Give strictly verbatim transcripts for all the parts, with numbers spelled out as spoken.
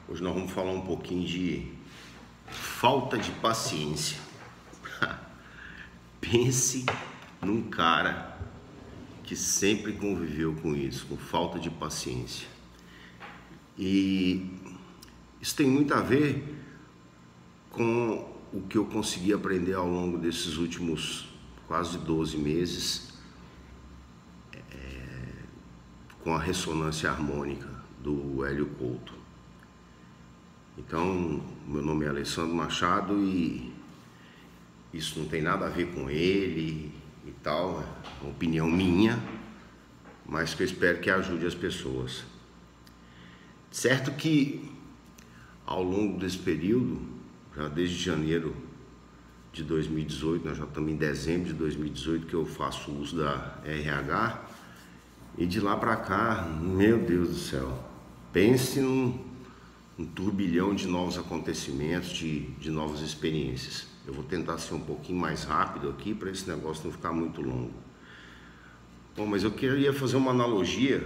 Hoje nós vamos falar um pouquinho de falta de paciência. Pense num cara que sempre conviveu com isso, com falta de paciência. E isso tem muito a ver com o que eu consegui aprender ao longo desses últimos quase doze meses é, com a ressonância harmônica do Hélio Couto. Então, meu nome é Alessandro Machado e isso não tem nada a ver com ele e tal, é uma opinião minha, mas que eu espero que ajude as pessoas. Certo que ao longo desse período, já desde janeiro de dois mil e dezoito, nós já estamos em dezembro de dois mil e dezoito que eu faço uso da R H, e de lá para cá, meu Deus do céu, pense num um turbilhão de novos acontecimentos, de, de novas experiências. Eu vou tentar ser um pouquinho mais rápido aqui para esse negócio não ficar muito longo. Bom, mas eu queria fazer uma analogia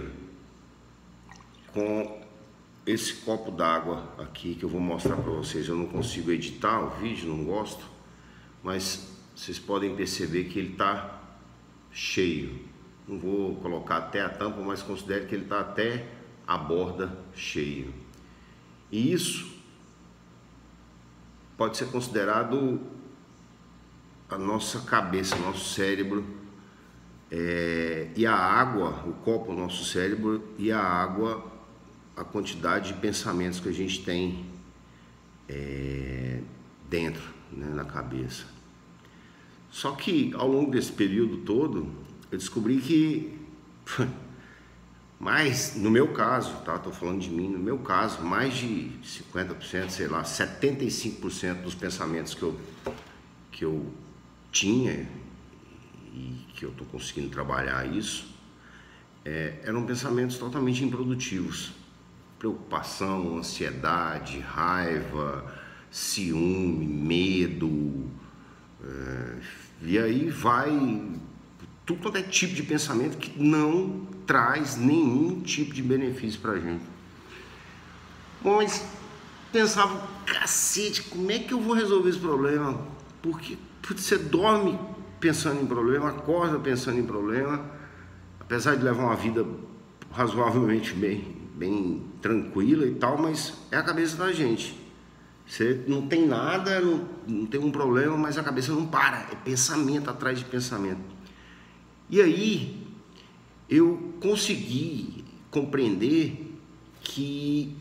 com esse copo d'água aqui que eu vou mostrar para vocês. Eu não consigo editar o vídeo, não gosto, mas vocês podem perceber que ele está cheio. Não vou colocar até a tampa, mas considero que ele está até a borda cheio. E isso pode ser considerado a nossa cabeça, nosso cérebro, é, e a água, o copo, o nosso cérebro, e a água, a quantidade de pensamentos que a gente tem é, dentro, né, na cabeça. Só que ao longo desse período todo, eu descobri que... Mas, no meu caso, tá? Tô falando de mim, no meu caso, mais de cinquenta por cento, sei lá, setenta e cinco por cento dos pensamentos que eu, que eu tinha e que eu tô conseguindo trabalhar isso, é, eram pensamentos totalmente improdutivos. Preocupação, ansiedade, raiva, ciúme, medo, é, e aí vai tudo quanto é tipo de pensamento que não traz nenhum tipo de benefício pra gente. Bom, mas pensava, cacete, como é que eu vou resolver esse problema? Porque você dorme pensando em problema, acorda pensando em problema, apesar de levar uma vida razoavelmente bem, bem tranquila e tal, mas é a cabeça da gente. Você não tem nada, não, não tem um problema, mas a cabeça não para, é pensamento atrás de pensamento. E aí eu consegui compreender que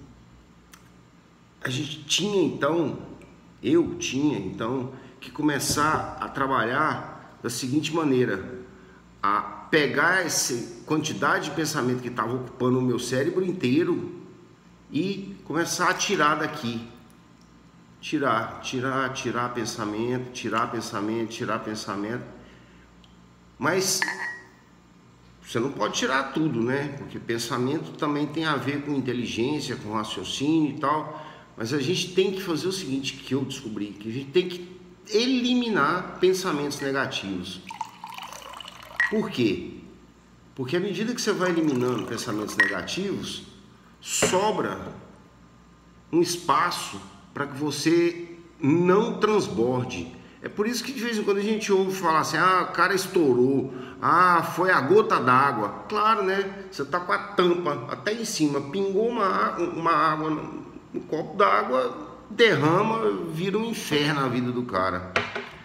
a gente tinha então, eu tinha então, que começar a trabalhar da seguinte maneira: a pegar essa quantidade de pensamento que estava ocupando o meu cérebro inteiro e começar a tirar daqui. Tirar, tirar, tirar pensamento, tirar pensamento, tirar pensamento. Mas você não pode tirar tudo, né? Porque pensamento também tem a ver com inteligência, com raciocínio e tal. Mas a gente tem que fazer o seguinte, que eu descobri, que a gente tem que eliminar pensamentos negativos. Por quê? Porque à medida que você vai eliminando pensamentos negativos, sobra um espaço para que você não transborde. É por isso que de vez em quando a gente ouve falar assim: ah, o cara estourou, ah, foi a gota d'água. Claro, né? Você tá com a tampa até em cima, pingou uma, uma água no, no copo d'água, derrama, vira um inferno a vida do cara.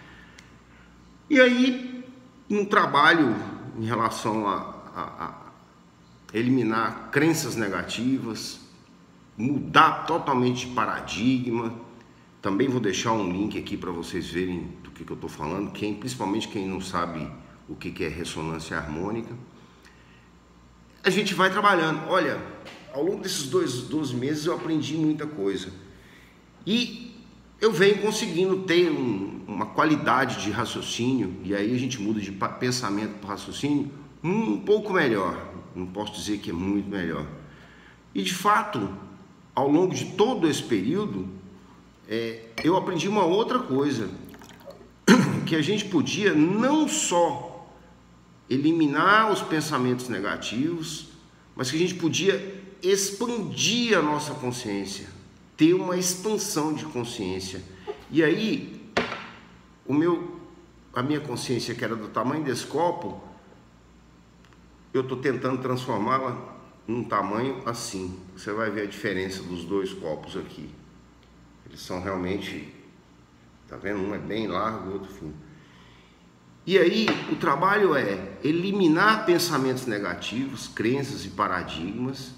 E aí, um trabalho em relação a, a, a eliminar crenças negativas, mudar totalmente de paradigma. Também vou deixar um link aqui para vocês verem do que, que eu estou falando, quem, principalmente quem não sabe o que, que é ressonância harmônica. A gente vai trabalhando. Olha, ao longo desses dois, doze meses eu aprendi muita coisa. E eu venho conseguindo ter um, uma qualidade de raciocínio, e aí a gente muda de pensamento para raciocínio, um, um pouco melhor. Não posso dizer que é muito melhor. E de fato, ao longo de todo esse período, É, eu aprendi uma outra coisa, que a gente podia não só eliminar os pensamentos negativos, mas que a gente podia expandir a nossa consciência, ter uma expansão de consciência. E aí, o meu, a minha consciência, que era do tamanho desse copo, eu estou tentando transformá-la num tamanho assim. Você vai ver a diferença dos dois copos aqui. Eles são realmente, tá vendo? Um é bem largo, o outro fino. E aí, o trabalho é eliminar pensamentos negativos, crenças e paradigmas,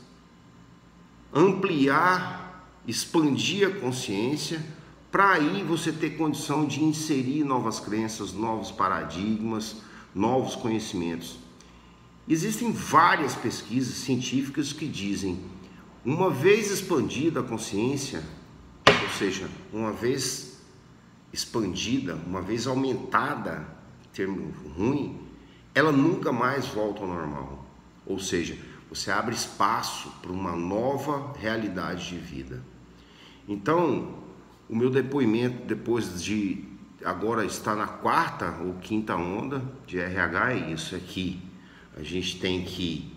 ampliar, expandir a consciência, para aí você ter condição de inserir novas crenças, novos paradigmas, novos conhecimentos. Existem várias pesquisas científicas que dizem, uma vez expandida a consciência, ou seja, uma vez expandida, uma vez aumentada, termo ruim, ela nunca mais volta ao normal. Ou seja, você abre espaço para uma nova realidade de vida. Então, o meu depoimento, depois de agora estar na quarta ou quinta onda de R H, é isso aqui. A gente tem que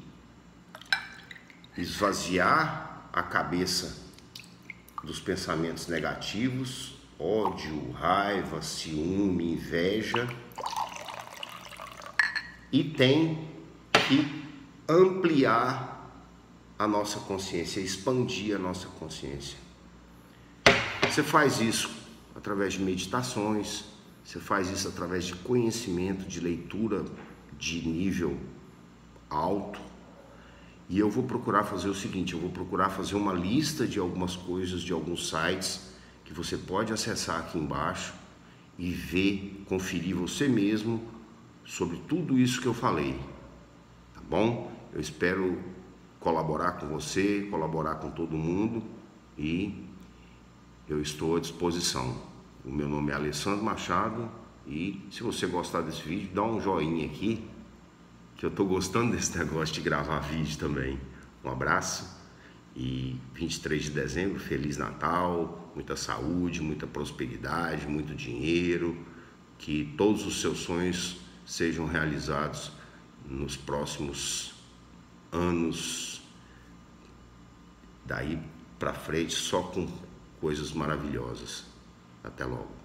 esvaziar a cabeça dos pensamentos negativos, ódio, raiva, ciúme, inveja, e tem que ampliar a nossa consciência, expandir a nossa consciência. Você faz isso através de meditações, você faz isso através de conhecimento, de leitura de nível alto. E eu vou procurar fazer o seguinte, eu vou procurar fazer uma lista de algumas coisas, de alguns sites que você pode acessar aqui embaixo e ver, conferir você mesmo sobre tudo isso que eu falei, tá bom? Eu espero colaborar com você, colaborar com todo mundo e eu estou à disposição. O meu nome é Alessandro Machado e se você gostar desse vídeo, dá um joinha aqui, que eu estou gostando desse negócio de gravar vídeo também. Um abraço e vinte e três de dezembro, Feliz Natal, muita saúde, muita prosperidade, muito dinheiro, que todos os seus sonhos sejam realizados nos próximos anos, daí para frente, só com coisas maravilhosas. Até logo.